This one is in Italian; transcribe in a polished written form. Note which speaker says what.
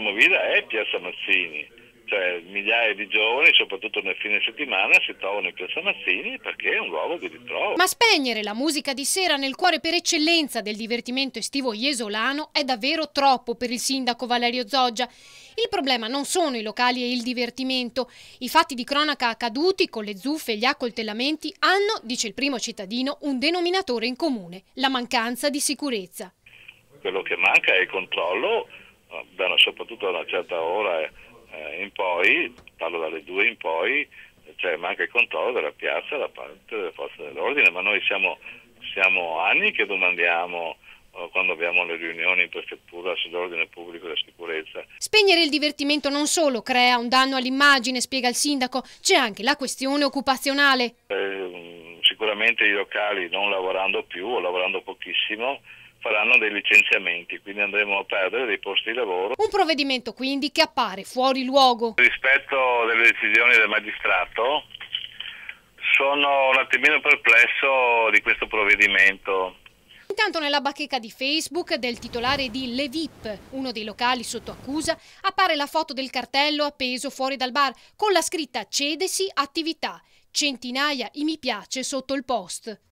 Speaker 1: movida è Piazza Mazzini, cioè migliaia di giovani, soprattutto nel fine settimana, si trovano in Piazza Mazzini perché è un luogo di ritrovo.
Speaker 2: Ma spegnere la musica di sera nel cuore per eccellenza del divertimento estivo iesolano è davvero troppo per il sindaco Valerio Zoggia. Il problema non sono i locali e il divertimento. I fatti di cronaca accaduti con le zuffe e gli accoltellamenti hanno, dice il primo cittadino, un denominatore in comune: la mancanza di sicurezza.
Speaker 1: Quello che manca è il controllo, soprattutto da una certa ora in poi, parlo dalle 2 in poi, cioè manca il controllo della piazza da parte delle forze dell'ordine, ma noi siamo anni che domandiamo quando abbiamo le riunioni in prefettura sull'ordine pubblico e la sicurezza.
Speaker 2: Spegnere il divertimento non solo crea un danno all'immagine, spiega il sindaco, c'è anche la questione occupazionale.
Speaker 1: Sicuramente i locali, non lavorando più o lavorando pochissimo, faranno dei licenziamenti, quindi andremo a perdere dei posti di lavoro.
Speaker 2: Un provvedimento quindi che appare fuori luogo.
Speaker 1: Rispetto delle decisioni del magistrato, sono un attimino perplesso di questo provvedimento.
Speaker 2: Intanto nella bacheca di Facebook del titolare di Le VIP, uno dei locali sotto accusa, appare la foto del cartello appeso fuori dal bar con la scritta "Cedesi attività", centinaia i mi piace sotto il post.